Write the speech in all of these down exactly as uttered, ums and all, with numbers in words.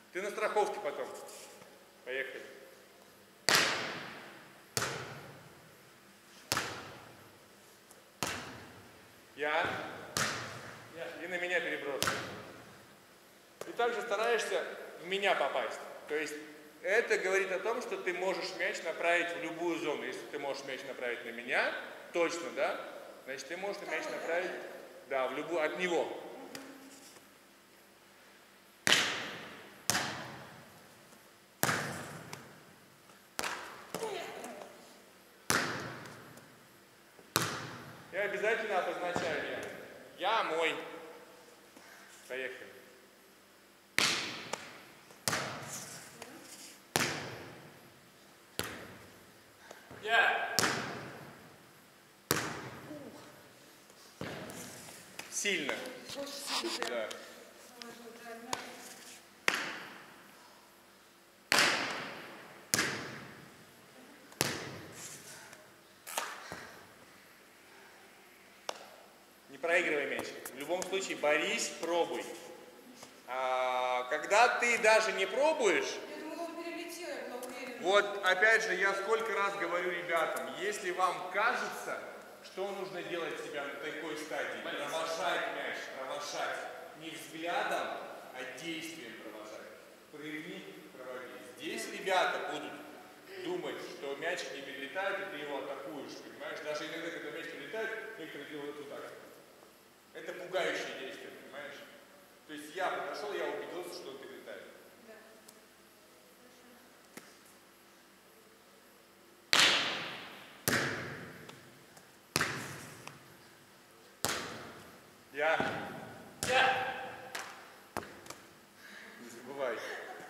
Ты на страховке потом. Поехали. Я. Я. И на меня перебросывай. И также стараешься в меня попасть. То есть это говорит о том, что ты можешь мяч направить в любую зону. Если ты можешь мяч направить на меня, точно, да? Значит, ты можешь мяч направить, да, в любую, от него. Я обязательно обозначаю я. Я мой. Поехали. Я. Сильно. Да. Не проигрывай мяч. В любом случае борись, пробуй. А, когда ты даже не пробуешь, Я думала, он перелетел, я была уверена. вот опять же я сколько раз говорю ребятам, если вам кажется, что нужно делать себя на такой стадии, провожать мяч, провожать не взглядом, а действием провожать. Прыгни, проводи. Здесь ребята будут думать, что мяч не перелетает, и ты его атакуешь, понимаешь? Даже иногда, когда мяч перелетает, некоторые делают вот так. Это пугающее действие, понимаешь? То есть я подошел, я убедился, что он перелетает. Я. Я. Не забывай.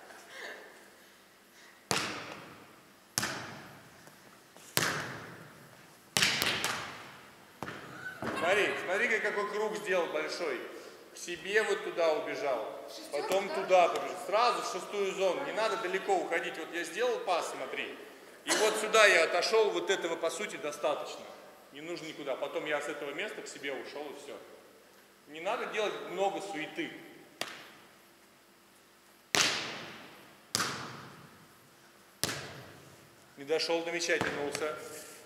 Смотри, смотри, какой круг сделал большой. К себе вот туда убежал, потом туда побежал. Сразу в шестую зону, не надо далеко уходить. Вот я сделал пас, смотри. И вот сюда я отошел, вот этого по сути достаточно. Не нужно никуда. Потом я с этого места к себе ушел и все. Не надо делать много суеты. Не дошел до мяча, тянулся.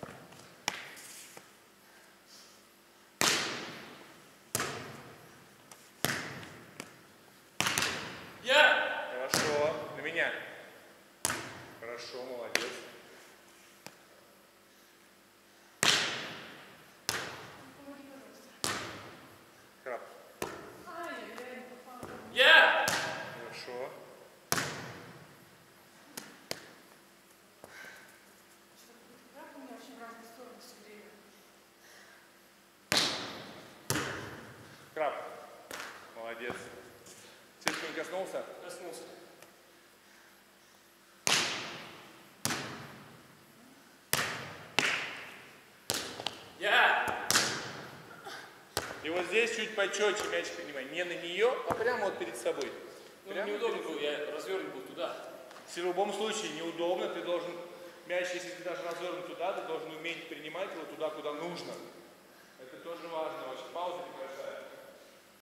Я. Хорошо. На меня. Хорошо, молодец. Краб. Я. Хорошо. Как у меня очень в разные стороны все время. Краб. Молодец. Сетку не коснулся? Коснулся. Я. И вот здесь чуть почетче мячик принимай. Не на нее, а прямо вот перед собой. Ну, Прямо неудобно перед... было, я развернут был туда. В любом случае неудобно, ты должен, мяч, если ты даже развернут туда, ты должен уметь принимать его туда, куда нужно. Это тоже важно очень. Пауза небольшая.